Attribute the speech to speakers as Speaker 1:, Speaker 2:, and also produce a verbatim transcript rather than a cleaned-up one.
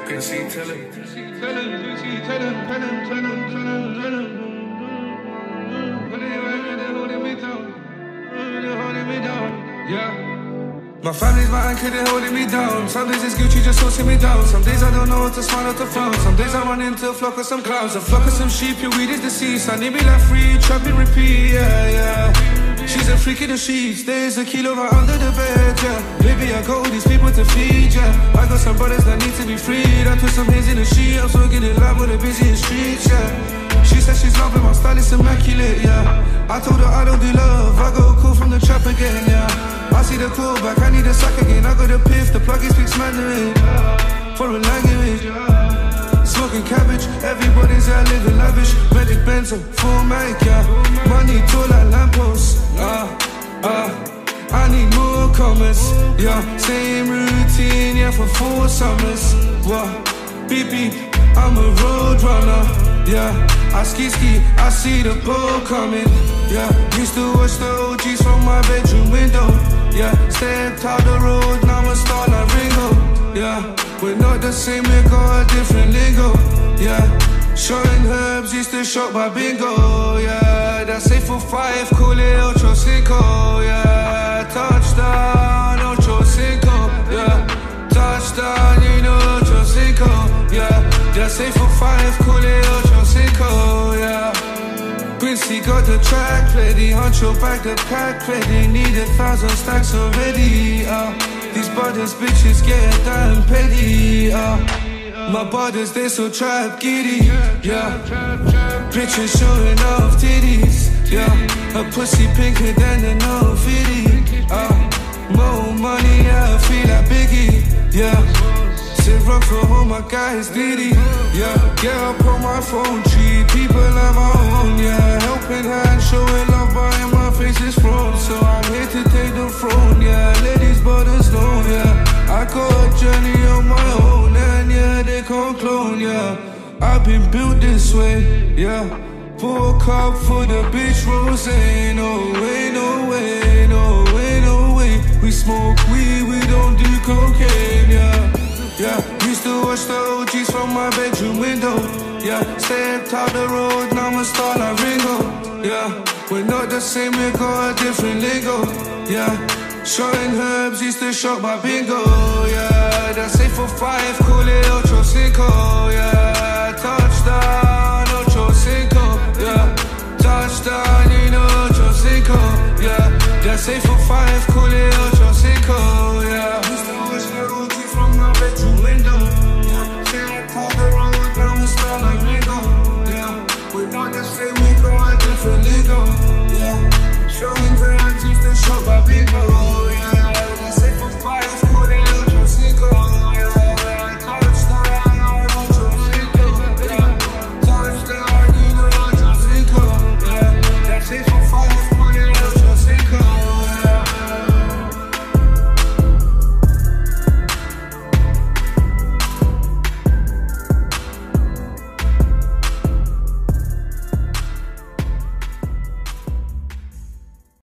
Speaker 1: Can see, tell him.
Speaker 2: Tell him, tell him, tell him, tell him, tell him, tell him. But they're holding me down. They're holding me down. Yeah. My family's my anchor, they're holding me down. Some days it's Gucci just forcing me down. Some days I don't know what to smile or to frown. Some days I run into a flock of some clouds. A flock of some sheep, your weed is deceased. I need me like free, trap and repeat, yeah, yeah. She's a freak in the sheets. There's a kilo right under the bed, yeah. Baby, I got all these people to feed, yeah. I got some brothers that need to be freed. I put some hands in the sheet, I'm so getting loud with the busy streets, yeah. She said she's loving my style, it's immaculate, yeah. I told her I don't do love, I go cool from the trap again, yeah. I see the callback, I need a sack again. I got a piff, the plug speaks Mandarin, foreign language, smoking cabbage, everybody's out living lavish. Medic Benzo, full mic, yeah. Money tall like lampposts, ah, ah. I need more comments, yeah. Same routine, yeah, for four summers, what? Beep beep, I'm a road runner, yeah. I ski ski, I see the boat coming, yeah. Used to watch the O Gs from my bedroom window, yeah. Stepped out the road, now I'm a star like Ringo, yeah. We're not the same, we got a different lingo, yeah. Shorting herbs, used to shop by bingo, yeah. That's eight for five, call it Ocho, Cinco, yeah. Touchdown, Ocho, Cinco, yeah. Touchdown, you know, Ocho, Cinco, yeah. That's eight for five, call it Ocho, Cinco, yeah. Quincy got the track ready, Huncho back the pack ready. Need a thousand stacks already, uh. These brothers bitches get damn petty, uh. My brothers they so trap giddy, yeah. Bitches showing off titties, yeah. Her pussy pinker than an old fitty, uh. More money, yeah, I feel like Biggie, yeah. Sit rock for all my guys, Diddy, yeah. Get up on my phone, treat people like my own, yeah. Helping hand, showing love, buying my face is thrown. So I'm here to take the throne, yeah. Let these brothers know, yeah. I got a journey on my own, and yeah, they can't clone, yeah. I've been built this way, yeah. Pour a cup for the bitch rose, no way, no way, no way, no way. We smoke weed, we don't do cocaine, yeah. Yeah, used to watch the O Gs from my bedroom window, yeah. Stepped out the road, now I'm a star like Ringo, yeah. We're not the same, we got a different lingo, yeah. Shorting herbs, used to shop by bingo, yeah. That's eight for five, call it Ocho, Cinco, yeah. Touchdown, Ocho, Cinco, yeah. Touchdown, you know, Ocho, Cinco, yeah. That's eight for five, call it Ocho.